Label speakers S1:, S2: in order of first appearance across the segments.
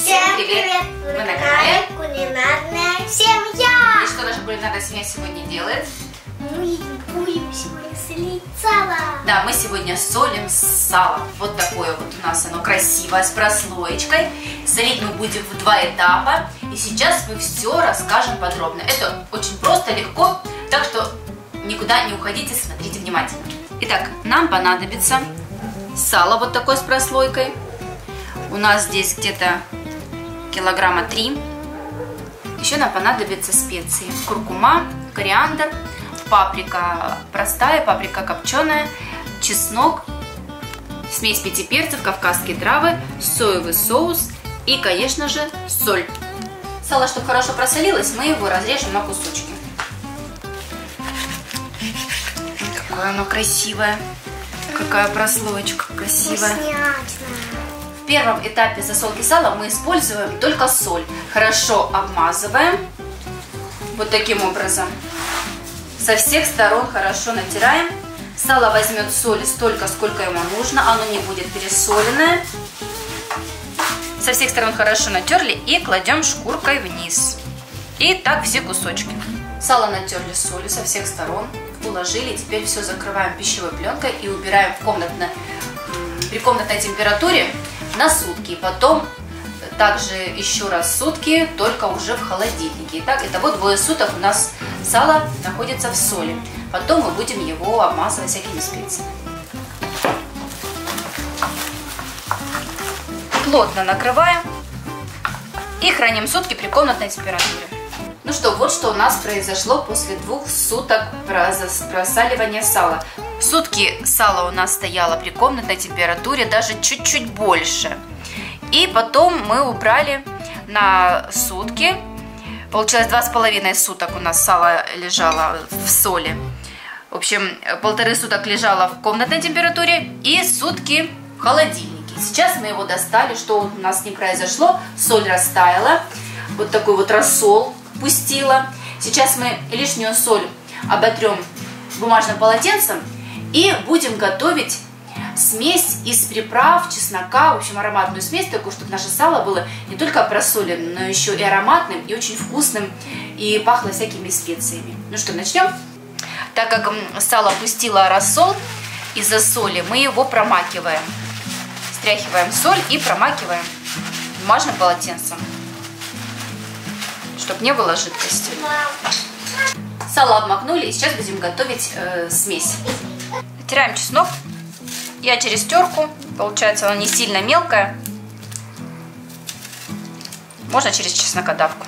S1: Всем привет!
S2: Вы на канале
S1: Кулинарная семья!
S2: И что наша кулинарная семья сегодня делает?
S1: Мы будем сегодня солить сало.
S2: Да, мы сегодня солим сало. Вот такое вот у нас оно красивое, с прослоечкой. Солить мы будем в 2 этапа. И сейчас мы все расскажем подробно. Это очень просто, легко, так что никуда не уходите, смотрите внимательно. Итак, нам понадобится сало вот такое с прослойкой. У нас здесь где-то килограмма 3. Еще нам понадобятся специи: куркума, кориандр, паприка простая, паприка копченая, чеснок, смесь 5 перцев, кавказские травы, соевый соус и, конечно же, соль. Сало, чтобы хорошо просолилось, мы его разрежем на кусочки. Какое оно красивое, какая прослоечка красивая. В первом этапе засолки сала мы используем только соль. Хорошо обмазываем вот таким образом. Со всех сторон хорошо натираем. Сало возьмет соли столько, сколько ему нужно. Оно не будет пересоленное. Со всех сторон хорошо натерли и кладем шкуркой вниз. И так все кусочки. Сало натерли солью со всех сторон. Уложили. Теперь все закрываем пищевой пленкой и убираем при комнатной температуре на сутки. Потом также еще раз сутки, только уже в холодильнике. Итак, итого 2 суток у нас сало находится в соли. Потом мы будем его обмазывать всякими специями. Плотно накрываем и храним сутки при комнатной температуре. Ну что, вот что у нас произошло после 2 суток просаливания сала. Сутки сало у нас стояло при комнатной температуре, даже чуть-чуть больше. И потом мы убрали на сутки. Получилось 2,5 суток у нас сало лежало в соли. В общем, 1,5 суток лежало в комнатной температуре и сутки в холодильнике. Сейчас мы его достали. Что у нас с ним произошло? Соль растаяла. Вот такой вот рассол пустила. Сейчас мы лишнюю соль оботрем бумажным полотенцем и будем готовить смесь из приправ, чеснока, в общем, ароматную смесь, такую, чтобы наше сало было не только просоленным, но еще и ароматным, и очень вкусным, и пахло всякими специями. Ну что, начнем? Так как сало пустило рассол из-за соли, мы его промакиваем. Стряхиваем соль и промакиваем бумажным полотенцем, чтобы не было жидкости. Сало обмакнули, и сейчас будем готовить смесь. Натираем чеснок. Я через терку, получается оно не сильно мелкое. Можно через чеснокодавку.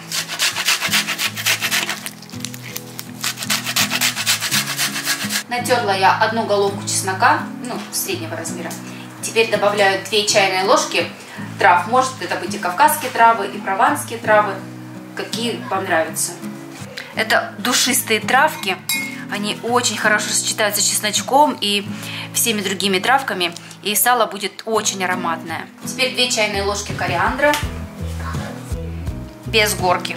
S2: Натерла я 1 головку чеснока, среднего размера. Теперь добавляю 2 чайные ложки трав. Может это быть и кавказские травы, и прованские травы, какие вам нравятся. Это душистые травки. Они очень хорошо сочетаются с чесночком и всеми другими травками. И сало будет очень ароматное. Теперь 2 чайные ложки кориандра. Без горки.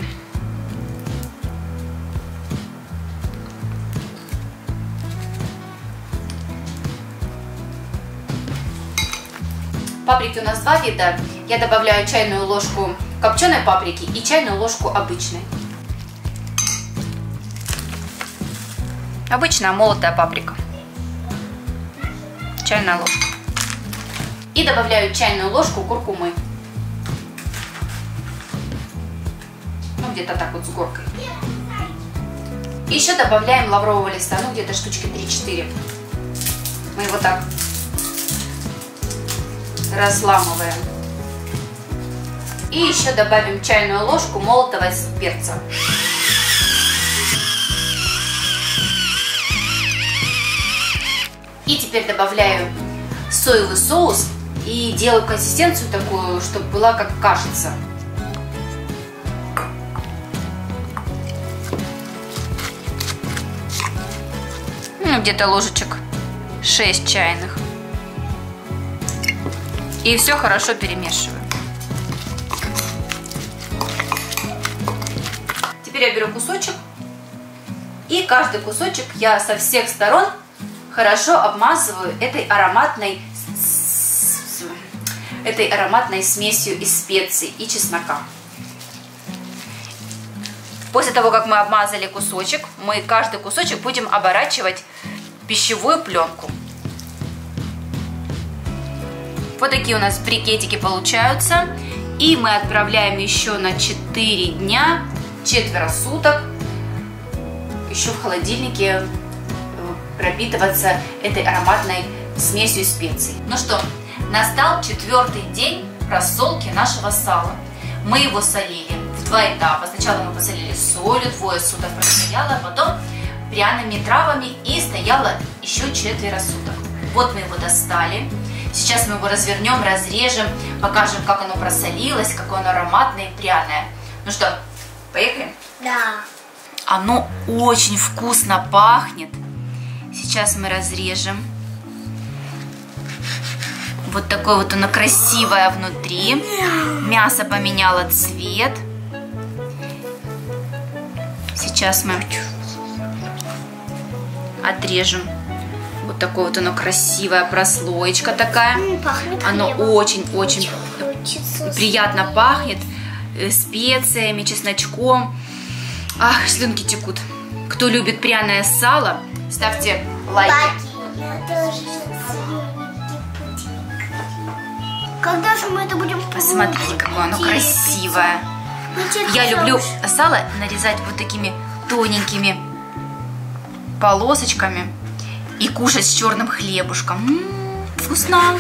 S2: Паприки у нас 2 вида. Я добавляю чайную ложку копченой паприки и чайную ложку обычной. Обычная молотая паприка. Чайная ложка. И добавляю чайную ложку куркумы. Где-то так вот с горкой. И еще добавляем лаврового листа, где-то штучки 3-4. Мы его так разламываем. И еще добавим чайную ложку молотого перца. И теперь добавляю соевый соус и делаю консистенцию такую, чтобы была как кашица. Где-то ложечек 6 чайных. И все хорошо перемешиваю. Теперь я беру кусочек. И каждый кусочек я со всех сторон хорошо обмазываю этой ароматной этой ароматной смесью из специй и чеснока. После того, как мы обмазали кусочек, мы каждый кусочек будем оборачивать в пищевую пленку. Вот такие у нас брикетики получаются. И мы отправляем еще на 4 дня, 4 суток, еще в холодильнике пропитываться этой ароматной смесью специй. Ну что, настал 4-й день просолки нашего сала. Мы его солили в 2 этапа. Сначала мы посолили солью, 2 суток простояло, а потом пряными травами и стояло еще 4 суток. Вот мы его достали. Сейчас мы его развернем, разрежем, покажем, как оно просолилось, какое оно ароматное и пряное. Ну что, поехали?
S1: Да.
S2: Оно очень вкусно пахнет. Сейчас мы разрежем. Вот такое вот оно красивое внутри. Мясо поменяло цвет. Сейчас мы отрежем. Вот такое вот оно красивая прослоечка такая. Оно очень-очень приятно пахнет специями, чесночком. Ах, слюнки текут. Кто любит пряное сало, ставьте лайки.
S1: Когда же мы это будем пробовать?
S2: Посмотрите, какое оно красивое. Я люблю сало нарезать вот такими тоненькими полосочками и кушать с черным хлебушком. Вкусно.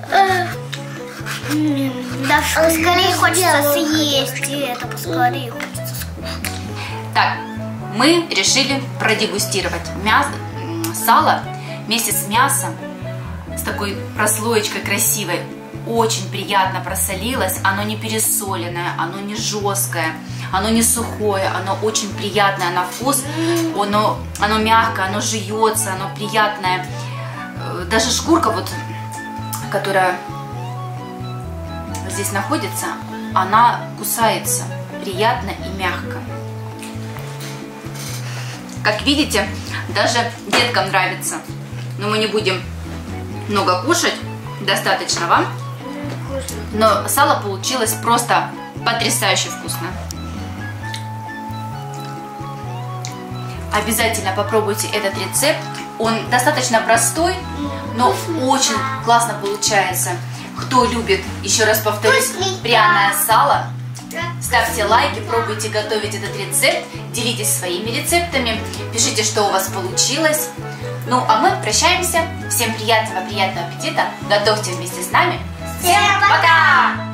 S1: Да, скорее хочется съесть это, поскорее хочется скушать.
S2: Так, мы решили продегустировать сало вместе с мясом, с такой прослоечкой красивой. Очень приятно просолилось, оно не пересоленное, оно не жесткое, оно не сухое, оно очень приятное на вкус, оно мягкое, оно жуется, оно приятное. Даже шкурка, вот, которая здесь находится, она кусается приятно и мягко. Как видите, даже деткам нравится, но мы не будем много кушать, достаточно вам. Но сало получилось просто потрясающе вкусно. Обязательно попробуйте этот рецепт. Он достаточно простой, но очень классно получается. Кто любит, еще раз повторюсь, пряное сало, ставьте лайки, пробуйте готовить этот рецепт, делитесь своими рецептами, пишите, что у вас получилось. Ну, а мы прощаемся. Всем приятного аппетита. Готовьте вместе с нами.
S1: Всем пока!